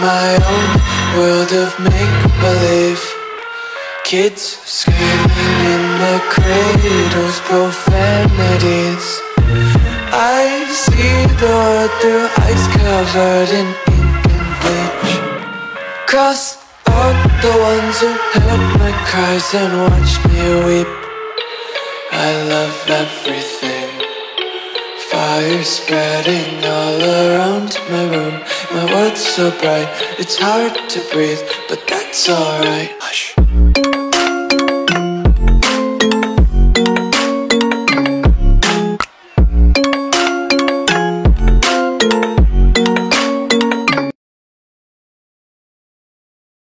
my own world of make-believe. Kids screaming in the cradles, profanities. I see the world through ice covered in ink and bleach. Cross out the ones who heard my cries and watched me weep. I love everything. Fire spreading all around my room. My world's so bright, it's hard to breathe, but that's alright. Hush.